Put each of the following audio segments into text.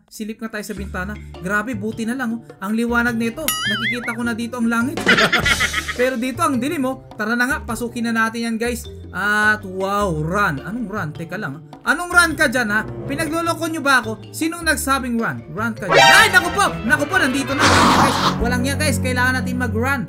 Silip nga tayo sa bintana. Grabe, buti na lang oh. Ang liwanag nito. Nakikita ko na dito ang langit. Pero dito ang dilim oh. Tara na nga, pasukin na natin yan guys. At wow, run. Anong run? Teka lang. Anong run ka dyan ha? Pinagloloko nyo ba ako? Sinong nagsabing run? Run ka dyan. Ay, naku po! Naku po, nandito na. Walang niya guys. Kailangan natin mag-run.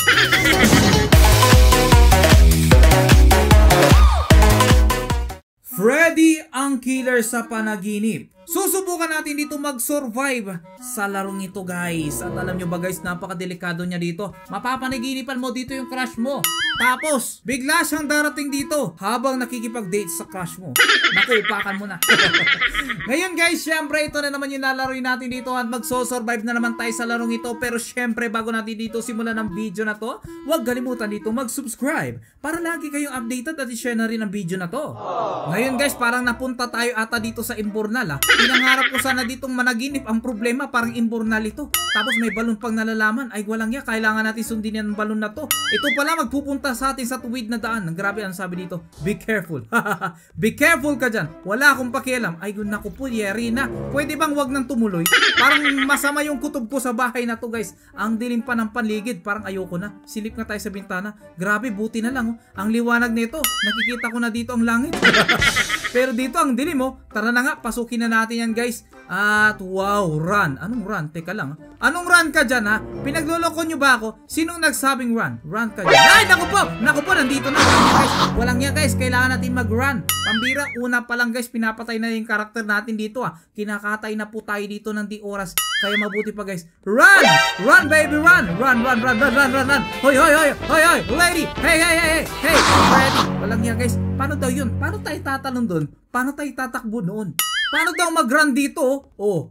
Freddy ang killer sa panaginip. Susubukan natin dito mag-survive sa larong ito guys. At alam nyo ba guys, napakadelikado niya dito. Mapapanaginipan mo dito yung crush mo. Tapos, bigla siyang darating dito habang nakikipag-date sa crush mo. Naku, upakan mo na. Ngayon guys, syempre ito na naman yung lalaroin natin dito at magso-survive na naman tayo sa larong ito. Pero syempre bago natin dito simulan ng video na to, huwag kalimutan dito mag-subscribe para lagi kayong updated at i-share na rin ang video na to. Ngayon guys, parang napunta tayo ata dito sa Imbornal ha. Pinangarap ko sana ditong managinip. Ang problema parang Imbornal ito. Tapos may balon pang nalalaman. Ay walang ya, kailangan natin sundin yan ang balon na to. Ito pala magpupunta sa atin sa tuwid na daan. Grabe ang sabi dito, be careful. Be careful ka dyan. Wala akong pakialam. Ay naku po, yeri na. Pwede bang wag nang tumuloy? Parang masama yung kutob ko sa bahay na to guys. Ang dilim pa ng paligid. Parang ayoko na. Silip nga tayo sa bintana. Grabe, buti na lang oh. Ang liwanag nito. Nakikita ko na dito ang langit. Pero dito ang dilim oh. Tara na nga, pasukin na natin yan guys. At wow, run. Anong run? Teka lang. Anong run ka dyan ha? Pinagloloko nyo ba ako? Sinong nagsabing run? Run ka dyan. Ay, naku po! Naku po, nandito na. Guys, walang yan guys. Kailangan natin mag-run. Pambira, una pa lang guys, pinapatay na yung karakter natin dito ha. Kinakatay na po tayo dito ng di oras. Kaya mabuti pa guys. Run! Run baby, run! Run, run, run, run, run, run, run! Hoy, hoy, hoy! Hoy, hoy! Lady! Hey, hey, hey, hey! Hey! Ready! Walang yan guys. Paano daw yun? Paano tayo tatalon doon? Paano tayo tatakbo noon? Paano daw mag-run dito? Oh.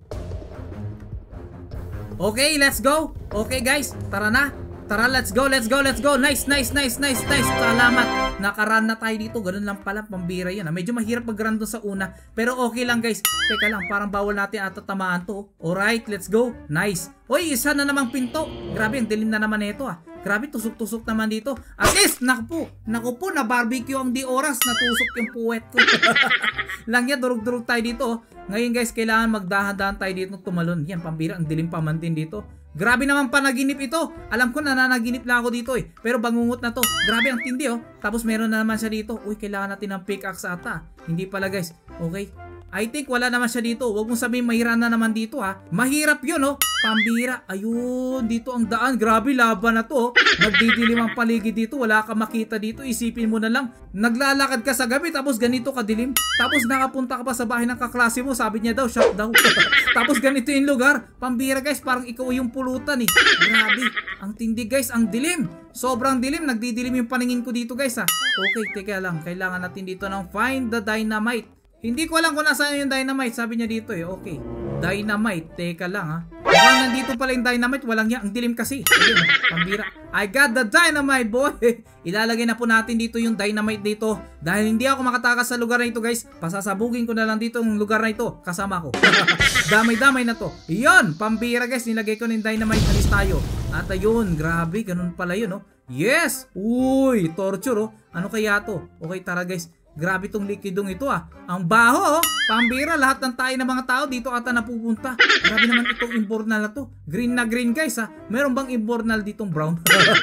Okay, let's go. Okay guys, tara na. Tara, let's go, let's go, let's go. Nice, nice, nice, nice, nice. Salamat. Nakarun na tayo dito. Ganun lang pala, pambira yan. Medyo mahirap mag-run doon sa una. Pero okay lang guys. Teka lang, parang bawal natin at tatamaan to. Alright, let's go. Nice. Hoy, isa na namang pinto. Grabe, ang dilim na naman ito ah. Grabe, tusok-tusok naman dito. At least, naku po, na barbecue ang di oras. Natusok yung puwet ko. Lang yan, durug-durug tayo dito. Ngayon guys, kailangan magdahan-dahan tayo dito tumalon. Yan, pambira, ang dilim pa man din dito. Grabe naman panaginip ito. Alam ko nananaginip lang ako dito eh. Pero bangungot na to. Grabe ang tindi oh. Tapos meron na naman siya dito. Uy, kailangan natin ng pickaxe ata. Hindi pala guys. Okay. I think wala naman siya dito. Huwag mong sabihin mahirap na naman dito ha. Mahirap yun oh. Pambira. Ayun. Dito ang daan. Grabe, laban na to oh. Nagdidilim ang paligid dito. Wala ka makita dito. Isipin mo na lang. Naglalakad ka sa gabi tapos ganito kadilim. Tapos nakapunta ka pa sa bahay ng kaklase mo. Sabi niya daw, shut down. Tapos ganito yung lugar. Pambira guys. Parang ikaw yung pulutan eh. Grabe. Ang tindi guys. Ang dilim. Sobrang dilim. Nagdidilim yung paningin ko dito guys ha. Okay, teka lang. Kailangan natin dito ng find the dynamite. Hindi ko alam kung nasaan yung dynamite. Sabi niya dito eh. Okay. Dynamite. Teka lang ha. Mukhang nandito pala yung dynamite. Walang yan. Ang dilim kasi. Ayun, pambira. I got the dynamite boy. Ilalagay na po natin dito yung dynamite dito. Dahil hindi ako makatakas sa lugar na ito guys. Pasasabugin ko na lang dito yung lugar na ito. Kasama ko. Damay-damay na to. Yun. Pambira guys. Nilagay ko ng dynamite. Alis tayo. At ayun. Grabe. Ganun pala yun oh. Yes. Uy. Torture oh. Ano kaya to? Okay, tara guys. Grabe tong likidong ito ah. Ang baho oh. Pambira, lahat ng tayo ng mga tao dito ata napupunta. Grabe naman itong Imbornal na to. Green na green guys ha. Meron bang Imbornal ditong brown?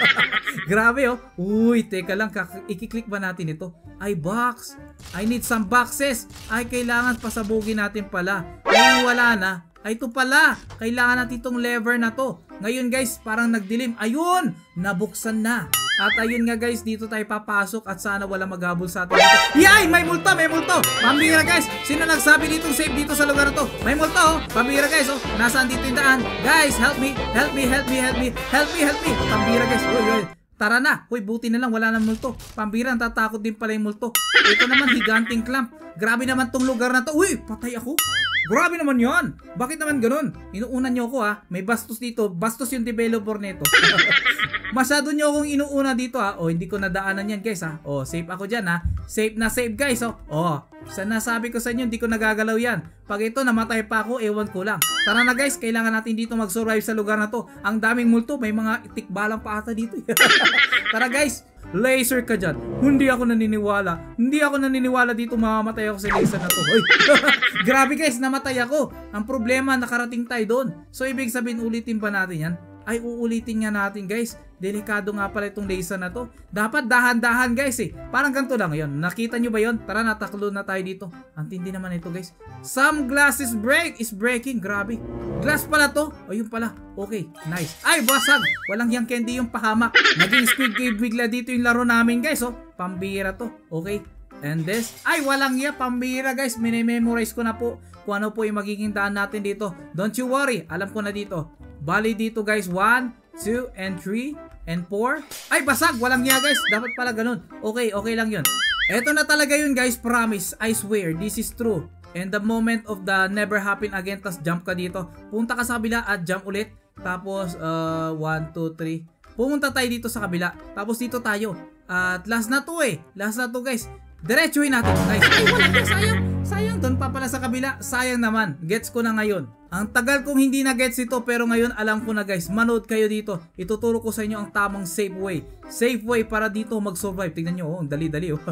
Grabe oh. Uy, teka lang. Ikiklik ba natin ito? Ay, box. I need some boxes. Ay, kailangan pasabugin natin pala. Ay, wala na. Ay, ito pala. Kailangan natin itong lever na to. Ngayon guys, parang nagdilim. Ayun! Nabuksan na. At ayun nga guys, dito tayo papasok at sana wala maghabol sa atin dito. Yay! May multo! May multo! Pambira guys! Sino nagsabi ditong safe dito sa lugar na to? May multo oh! Pambira guys oh! Nasaan dito yung daan? Guys, help me! Help me! Help me! Help me! Help me! Help me! Pambira guys! Uy! Uy! Tara na! Uy! Buti na lang wala nang multo. Pambira, tatakot din pala yung multo. Ito naman, higanting clamp. Grabe naman tong lugar na to. Uy! Patay ako! Grabe naman yon. Bakit naman ganun? Inuunan nyo ako ha. May bastos dito. Bastos yung developer nito. Masyado nyo akong inuuna dito ha. O, hindi ko nadaanan yan guys ha. O, safe ako dyan ha. Safe na safe guys o. O, nasabi ko sa inyo, hindi ko nagagalaw yan. Pag ito, namatay pa ako, ewan ko lang. Tara na guys, kailangan natin dito mag-survive sa lugar na to. Ang daming multo. May mga tikbalang pa ata dito. Tara guys. Laser ka dyan. Hindi ako naniniwala. Hindi ako naniniwala dito mamamatay ako sa laser na to. Uy. Grabe guys, namatay ako. Ang problema, nakarating tayo doon. So ibig sabihin, ulitin pa natin yan? Ay, uulitin nga natin guys. Delikado nga pala itong laser na to. Dapat dahan-dahan guys eh. Parang ganito lang yun. Nakita nyo ba yun? Tara, nataklo na tayo dito. Ang tindi naman ito guys. Some glass is breaking. Grabe. Glass pala to. O yun pala. Okay, nice. Ay, basag. Walang yang candy yung pahamak. Naging Squid Game bigla dito yung laro namin guys. Oh, pambira to. Okay. And this. Ay, walang ya. Pambira guys. Minememorize ko na po kung ano po yung magiging daan natin dito. Don't you worry. Alam ko na dito. Bali dito guys, 1, 2, and 3, and 4. Ay, basag! Walang niya guys. Dapat pala ganun. Okay, okay lang yun. Eto na talaga yun guys, promise. I swear, this is true. And the moment of the never happen again, tas jump ka dito. Punta ka sa kabila at jump ulit. Tapos, 1, 2, 3. Pumunta tayo dito sa kabila. Tapos dito tayo. At last na to eh. Last na to guys. Diretsuhin natin. Nice. Ay, wala ka. Sayang. Sayang. Doon pa pala sa kabila. Sayang naman. Gets ko na ngayon. Ang tagal kong hindi na gets ito pero ngayon alam ko na guys. Manood kayo dito. Ituturo ko sa inyo ang tamang safe way. Safe way para dito mag-survive. Tingnan nyo. Oh, ang dali-dali. Oh.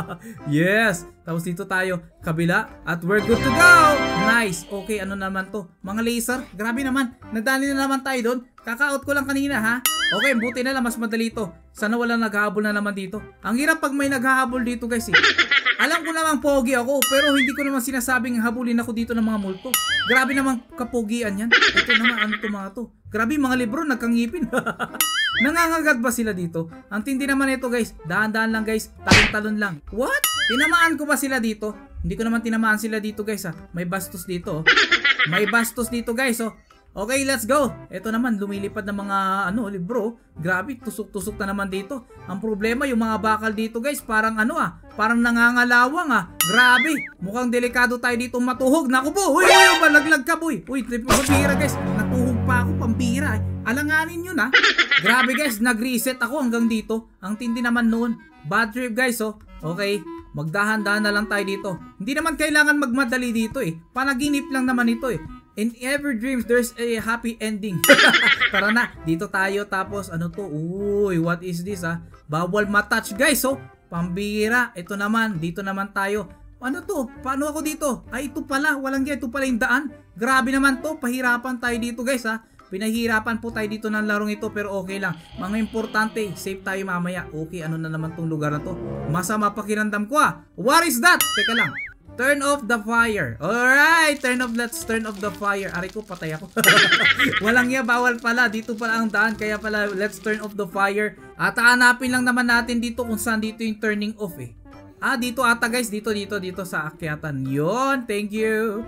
Yes. Tapos dito tayo. Kabila. At we're good to go. Nice. Okay, ano naman to? Mga laser. Grabe naman. Nadali na naman tayo doon. Kaka-out ko lang kanina ha. Okay, buti na lang. Mas madali to. Sana walang naghahabol na naman dito. Ang hirap pag may naghahabol dito guys eh. Alam ko namang pogi ako, pero hindi ko naman sinasabing habulin ako dito ng mga multo. Grabe naman kapogian yan. Ito naman, ano to mga to? Grabe, mga libro, nagkangipin. Nangangagat ba sila dito? Ang tindi naman ito guys. Dahan-dahan lang guys. Talon-talon lang. What? Tinamaan ko ba sila dito? Hindi ko naman tinamaan sila dito guys ha. May bastos dito. May bastos dito guys oh. Okay, let's go. Ito naman, lumilipad ng mga libro. Grabe, tusok-tusok na naman dito. Ang problema, yung mga bakal dito guys, parang parang nangangalawang Grabe, mukhang delikado tayo dito matuhog. Naku po, uy, malaglag ka boy. Uy, pambira guys, natuhog pa ako, pambira. Alanganin yun Grabe guys, nag-reset ako hanggang dito. Ang tindi naman noon. Bad trip guys oh. Okay, magdahan-dahan na lang tayo dito. Hindi naman kailangan magmadali dito eh. Panaginip lang naman ito eh. In every dreams, there's a happy ending. Tara na, dito tayo. Tapos, ano to? Uy, what is this Bawal matouch guys, oh. Pambira. Ito naman, dito naman tayo. Ano to? Paano ako dito? Ay, ito pala. Walang ito pala yung daan. Grabe naman to. Pahirapan tayo dito guys, Pinahirapan po tayo dito ng larong ito, pero okay lang. Mga importante, safe tayo mamaya. Okay, ano na naman tong lugar na to? Masama pakiramdam ko What is that? Teka lang. Turn off the fire. Alright, let's turn off the fire. Aray ko, patay ako. Walang bawal pala. Dito pala ang daan. Kaya pala, let's turn off the fire. At hanapin lang naman natin dito kung saan dito yung turning off dito ata guys. Dito sa akyatan. Yon, thank you.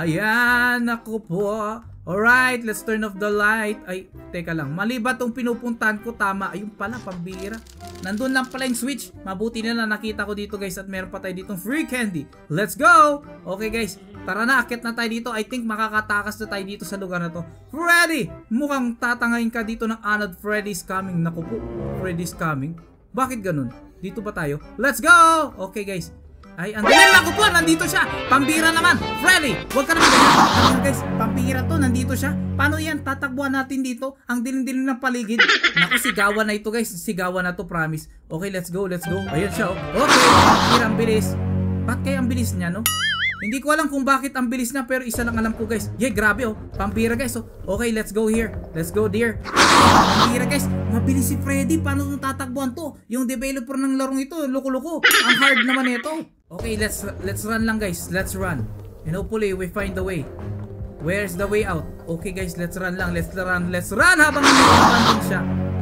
Ayan, ako po. Alright, let's turn off the light. Ay, teka lang. Mali ba tong pinupuntahan ko? Tama. Ayun pala, pambira. Nandun lang pala yung switch. Mabuti na nakita ko dito guys. At meron pa tayo ditong free candy. Let's go! Okay guys, tara na. Akit na tayo dito. I think makakatakas na tayo dito sa lugar na to. Freddy! Mukhang tatangayin ka dito ng anod. Freddy's coming. Naku po. Freddy's coming. Bakit ganun? Dito ba tayo? Let's go! Okay guys. Ay, andun na ako po, nandito siya. Pambira naman. Freddy, huwag ka naman ganyan. Guys, pambira to, nandito siya. Paano yan? Tatakbuhan natin dito. Ang dilim-dilim ng paligid. Naku, sigawan na ito guys. Sigawan na to, promise. Okay, let's go, let's go. Ayun siya Okay, pambira, ang bilis. Ba't kaya ang bilis niya Hindi ko alam kung bakit ang bilis na, pero isa lang alam ko guys. Yeah, grabe Pambira guys Okay, let's go here. Let's go dear. Pambira guys. Mabilis si Freddy. Paano nung tatakbuhan to? Yung developer ng larong ito, loko-loko. Ang hard naman ito. Okay, let's run lang guys. Let's run. And hopefully we find the way. Where's the way out? Okay guys, let's run lang. Let's run habang nandun siya.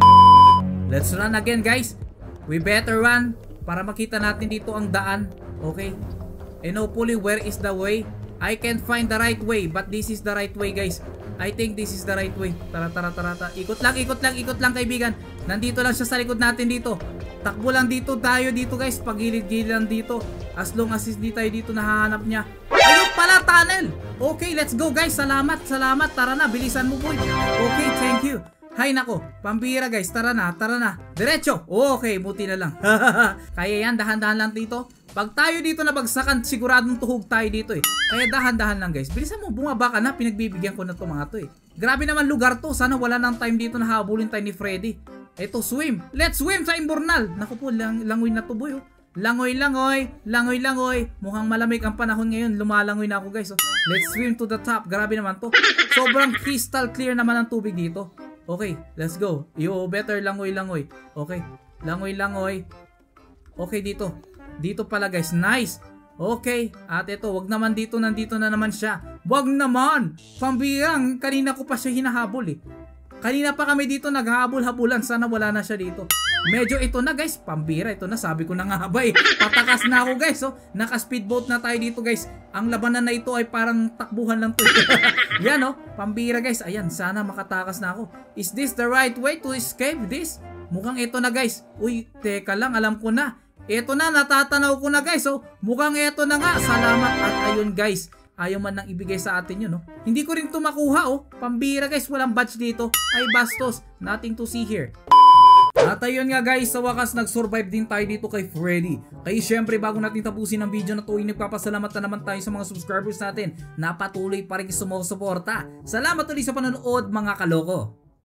Let's run again guys. We better run para makita natin dito ang daan. Okay. And hopefully, where is the way? I can't find the right way, but this is the right way guys. I think this is the right way. Tara. Ikot lang kaibigan. Nandito lang siya sa likod natin dito. Takbo lang dito tayo dito guys. Pagilid-gilid lang dito. As long as hindi tayo dito nahahanap niya. Ayun pala, tunnel. Okay, let's go guys. Salamat. Tara na, bilisan mo boy. Okay, thank you. Hay nako, pambira guys. Tara na. Diretso. Okay, buti na lang. Kaya yan, dahan-dahan lang dito. Pag tayo dito nabagsakan, siguradong tuhog tayo dito Kaya dahan-dahan lang guys. Bilisan mo, bumaba ka na. Pinagbibigyan ko na to mga to Grabe naman lugar to. Sana wala nang time dito na habulin tayo ni Freddy. Ito, swim. Let's swim sa Imbornal. Naku po, langoy na to boy. Oh. Langoy, langoy. Langoy, langoy. Mukhang malamig ang panahon ngayon. Lumalangoy na ako guys. Oh. Let's swim to the top. Grabe naman to. Sobrang crystal clear naman ang tubig dito. Okay, let's go. You better langoy, langoy. Okay, langoy, langoy. Okay, dito. Dito pala guys. Nice. Okay, at ito, wag naman dito, nandito na naman siya. Wag naman! Pambirang, kanina ko pa siya hinahabol eh. Kanina pa kami dito naghahabol-habulan, sana wala na siya dito. Medyo ito na guys, pambira, ito na, sabi ko na nga ba eh. Patakas na ako guys, oh. Naka-speedboat na tayo dito guys. Ang labanan na ito ay parang takbuhan lang to. Yan oh, pambira guys, ayan, sana makatakas na ako. Is this the right way to escape this? Mukhang ito na guys. Uy, teka lang, alam ko na. Ito na, natatanaw ko na guys. Oh, mukhang ito na nga. Salamat. At ayun guys, ayaw man nang ibigay sa atin yun. Oh. Hindi ko rin ito makuha. Oh. Pambira guys, walang badge dito. Ay bastos, nothing to see here. At ayun nga guys, sa wakas nag-survive din tayo dito kay Freddy. Kaya syempre bago natin tapusin ang video na to, nagpapasalamat na naman tayo sa mga subscribers natin na patuloy pa rin sumusuporta. Salamat ulit sa panonood mga kaloko.